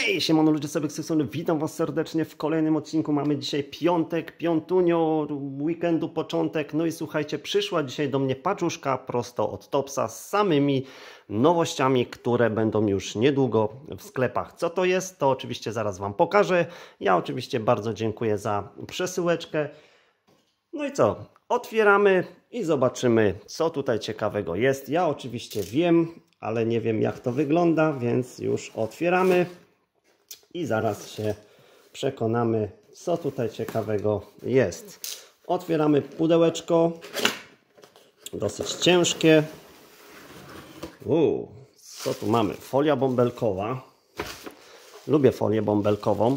Hej, siemano ludzie sobie z tej strony, witam was serdecznie w kolejnym odcinku. Mamy dzisiaj piątek, piątunio, weekendu początek. No i słuchajcie, przyszła dzisiaj do mnie paczuszka prosto od Topsa z samymi nowościami, które będą już niedługo w sklepach. Co to jest? To oczywiście zaraz wam pokażę. Ja oczywiście bardzo dziękuję za przesyłeczkę. No i co? Otwieramy i zobaczymy, co tutaj ciekawego jest. Ja oczywiście wiem, ale nie wiem jak to wygląda, więc już otwieramy. I zaraz się przekonamy, co tutaj ciekawego jest. Otwieramy pudełeczko. Dosyć ciężkie. Co tu mamy? Folia bąbelkowa. Lubię folię bąbelkową.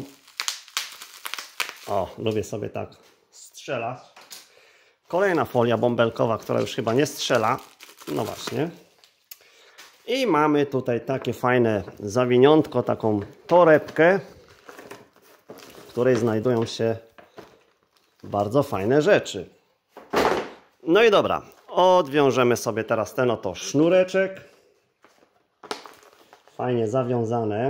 O, lubię sobie tak strzelać. Kolejna folia bąbelkowa, która już chyba nie strzela. No właśnie. I mamy tutaj takie fajne zawiniątko, taką torebkę, w której znajdują się bardzo fajne rzeczy. No i dobra, odwiążemy sobie teraz ten oto sznureczek. Fajnie zawiązane.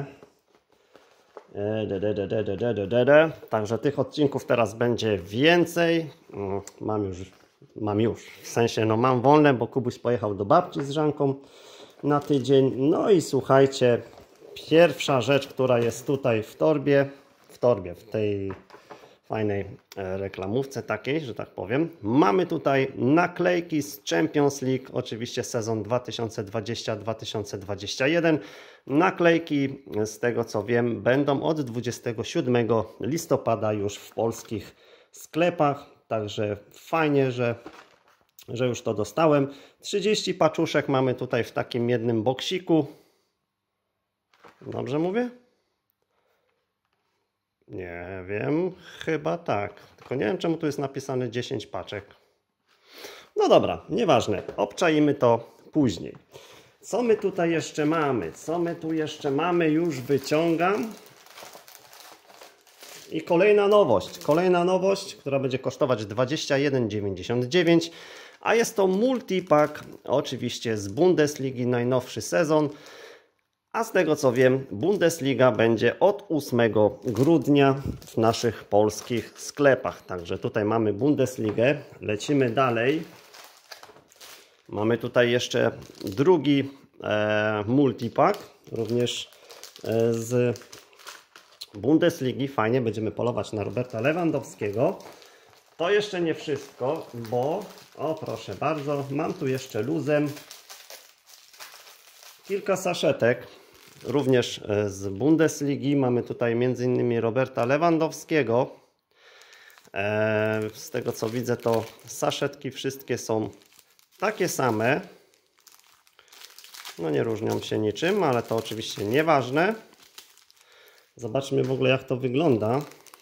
Także tych odcinków teraz będzie więcej. Mam już, w sensie no mam wolne, bo Kubuś pojechał do babci z Żanką na tydzień. No i słuchajcie, pierwsza rzecz, która jest tutaj w torbie, w tej fajnej reklamówce takiej, że tak powiem. Mamy tutaj naklejki z Champions League, oczywiście sezon 2020-2021. Naklejki, z tego co wiem, będą od 27 listopada już w polskich sklepach, także fajnie, że już to dostałem. 30 paczuszek mamy tutaj w takim jednym boksiku. Dobrze mówię? Nie wiem, chyba tak. Tylko nie wiem, czemu tu jest napisane 10 paczek. No dobra, nieważne. Obczaimy to później. Co my tutaj jeszcze mamy? Już wyciągam. I kolejna nowość, która będzie kosztować 21,99. A jest to multipack, oczywiście z Bundesligi, najnowszy sezon. A z tego co wiem, Bundesliga będzie od 8 grudnia w naszych polskich sklepach. Także tutaj mamy Bundesligę. Lecimy dalej. Mamy tutaj jeszcze drugi multipack, również z Bundesligi. Fajnie, będziemy polować na Roberta Lewandowskiego. To jeszcze nie wszystko, bo, o proszę bardzo, mam tu jeszcze luzem kilka saszetek, również z Bundesligi. Mamy tutaj m.in. Roberta Lewandowskiego. Z tego co widzę, to saszetki wszystkie są takie same. No nie różnią się niczym, ale to oczywiście nieważne. Zobaczmy w ogóle jak to wygląda.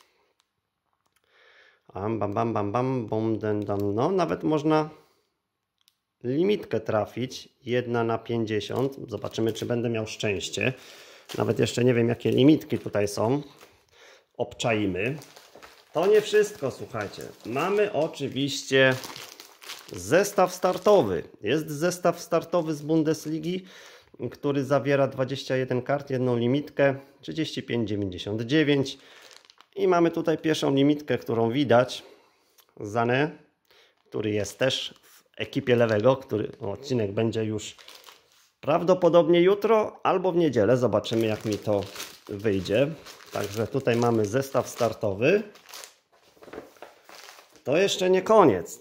No, nawet można limitkę trafić, 1 na 50. Zobaczymy, czy będę miał szczęście. Nawet jeszcze nie wiem, jakie limitki tutaj są. Obczaimy. To nie wszystko, słuchajcie. Mamy oczywiście zestaw startowy. Jest zestaw startowy z Bundesligi, który zawiera 21 kart, jedną limitkę, 35,99. I mamy tutaj pierwszą limitkę, którą widać. Zane, który jest też w ekipie lewego, który odcinek będzie już prawdopodobnie jutro albo w niedzielę. Zobaczymy jak mi to wyjdzie. Także tutaj mamy zestaw startowy. To jeszcze nie koniec.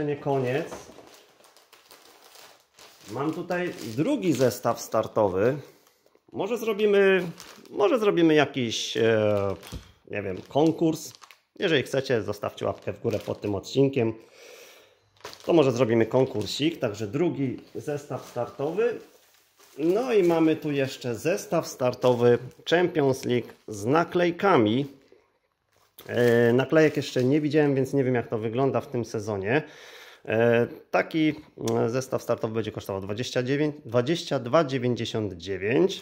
Mam tutaj drugi zestaw startowy. Może zrobimy jakiś nie wiem, konkurs. Jeżeli chcecie, zostawcie łapkę w górę pod tym odcinkiem. To może zrobimy konkursik. Także drugi zestaw startowy. No i mamy tu jeszcze zestaw startowy Champions League z naklejkami. Naklejek jeszcze nie widziałem, więc nie wiem jak to wygląda w tym sezonie. Taki zestaw startowy będzie kosztował 22,99.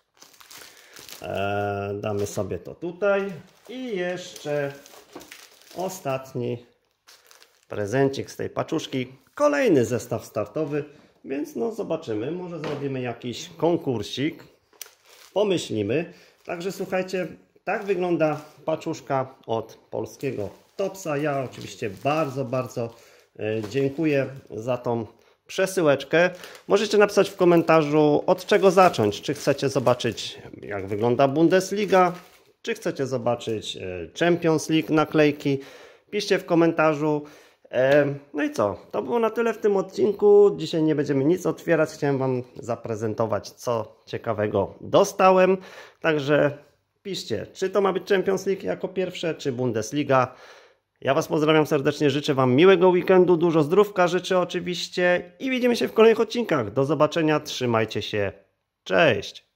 Damy sobie to tutaj. I jeszcze ostatni prezencik z tej paczuszki. Kolejny zestaw startowy. Więc no zobaczymy. Może zrobimy jakiś konkursik. Pomyślimy. Także słuchajcie, tak wygląda paczuszka od polskiego Topsa. Ja oczywiście bardzo dziękuję za tą przesyłeczkę. Możecie napisać w komentarzu, od czego zacząć. Czy chcecie zobaczyć, jak wygląda Bundesliga, czy chcecie zobaczyć Champions League naklejki. Piszcie w komentarzu. No i co? To było na tyle w tym odcinku. Dzisiaj nie będziemy nic otwierać. Chciałem Wam zaprezentować, co ciekawego dostałem. Także piszcie, czy to ma być Champions League jako pierwsze, czy Bundesliga. Ja Was pozdrawiam serdecznie, życzę Wam miłego weekendu, dużo zdrówka życzę oczywiście i widzimy się w kolejnych odcinkach. Do zobaczenia, trzymajcie się, cześć!